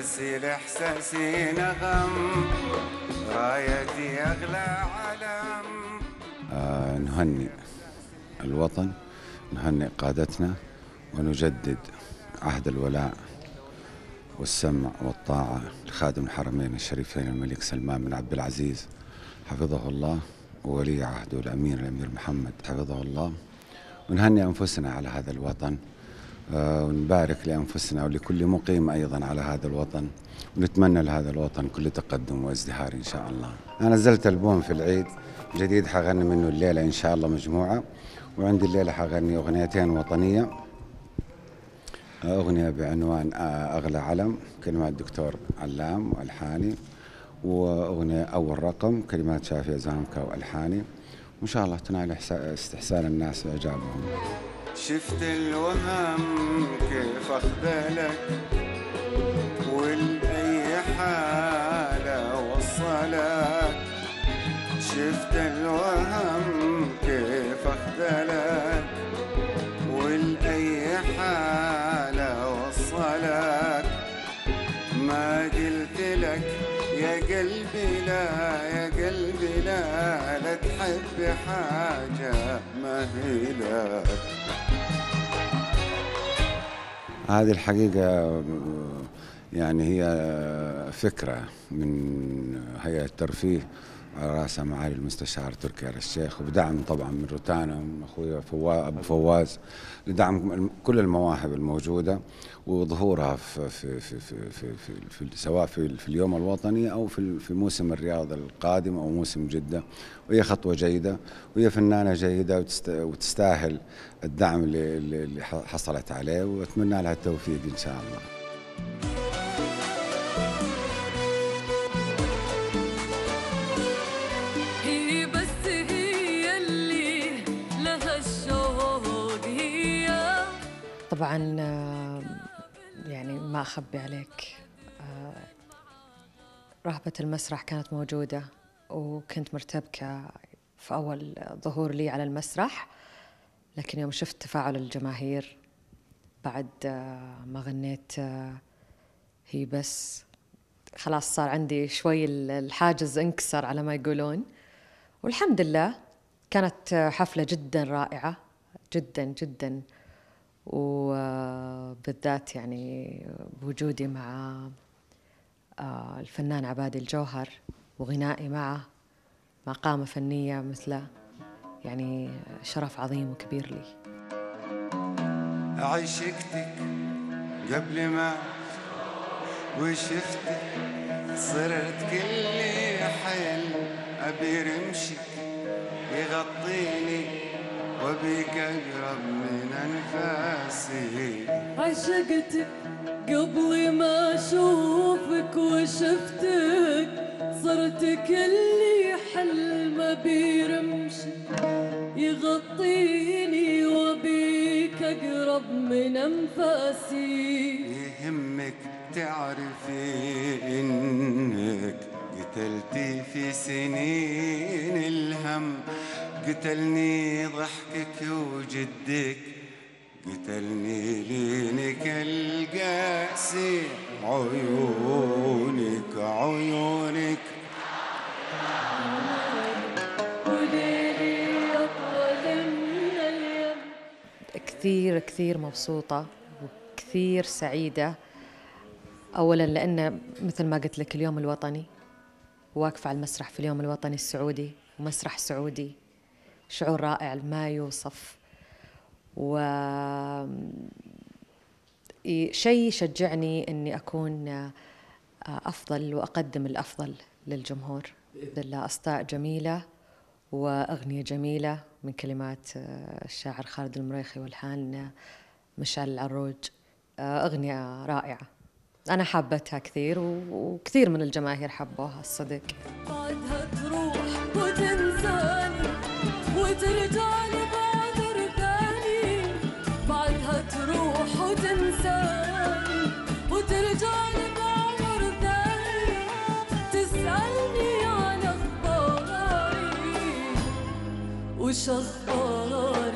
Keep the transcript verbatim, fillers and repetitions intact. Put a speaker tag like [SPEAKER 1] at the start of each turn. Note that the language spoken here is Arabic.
[SPEAKER 1] ترسل إحساسي نغم، رايتي أغلى علم.
[SPEAKER 2] آه نهنئ الوطن، نهنئ قادتنا، ونجدد عهد الولاء والسمع والطاعة لخادم الحرمين الشريفين الملك سلمان بن عبد العزيز حفظه الله، وولي عهده الأمير الأمير محمد حفظه الله. ونهنئ أنفسنا على هذا الوطن، آه ونبارك لأنفسنا ولكل مقيم أيضا على هذا الوطن، ونتمنى لهذا الوطن كل تقدم وازدهار إن شاء الله. أنا نزلت ألبوم في العيد جديد حغني منه الليلة إن شاء الله مجموعة، وعندي الليلة حغني أغنيتين وطنية. أغنية بعنوان أغلى علم كلمات الدكتور علام وألحاني، وأغنية أول رقم كلمات شافية زانكا وألحاني، وإن شاء الله تنال استحسان الناس وإعجابهم.
[SPEAKER 1] شفت الوهم كيف أخذلك، ولأي حالة وصلك. شفت الوهم كيف أخذلك، ولأي حالة وصلك. ما قلت لك يا قلبي لا، يا قلبي لا، لا تحب حاجة ما هي لك.
[SPEAKER 2] هذه الحقيقة يعني هي فكرة من هيئة الترفيه على رأسها معالي المستشار تركي آل الشيخ، وبدعم طبعا من روتانا من أخوي فوا أبو فواز، لدعم كل المواهب الموجودة وظهورها في في في في في, في, في سواء في, في اليوم الوطني أو في في موسم الرياض القادم أو موسم جدة. وهي خطوة جيدة، وهي فنانة جيدة وتستاهل الدعم اللي, اللي حصلت عليه، وأتمنى لها التوفيق إن شاء الله.
[SPEAKER 3] طبعا يعني ما أخبي عليك، رهبة المسرح كانت موجودة، وكنت مرتبكة في أول ظهور لي على المسرح، لكن يوم شفت تفاعل الجماهير بعد ما غنيت هي بس، خلاص صار عندي شوي الحاجز انكسر على ما يقولون. والحمد لله كانت حفلة جدا رائعة جدا جدا، وبالذات يعني بوجودي مع الفنان عبادي الجوهر وغنائي معه مع قامة فنية مثله، يعني شرف عظيم وكبير لي.
[SPEAKER 1] عشقتك قبل ما وشفتك، صرت كل حلم أبي رمشك يغطيني، وبيك أقرب من أنفاسي.
[SPEAKER 4] عشقتك قبل ما أشوفك وشفتك، صرت كل حلم برمشك يغطيني، وبيك أقرب من أنفاسي.
[SPEAKER 1] يهمك تعرفي إنك قتلتي في سنين الهم، قتلني ضحكك وجدك، قتلني لينك القاسي، عيونك عيونك
[SPEAKER 4] وليلي أطول من اليم.
[SPEAKER 3] كثير كثير مبسوطة وكثير سعيدة، أولاً لأن مثل ما قلت لك اليوم الوطني، واقفة على المسرح في اليوم الوطني السعودي، ومسرح سعودي، شعور رائع ما يوصف، و شيء يشجعني أني أكون أفضل وأقدم الأفضل للجمهور. بإذن الله أصداء جميلة وأغنية جميلة من كلمات الشاعر خالد المريخي والحان مشعل العروج، أغنية رائعة أنا حابتها كثير، وكثير من الجماهير حبوها الصدق.
[SPEAKER 4] بعدها تروح وتنساني وترجع لي بعذر ثاني، بعدها تروح وتنساني وترجع لي بعذر ثاني، تسألني عن أخباري وش أخباري.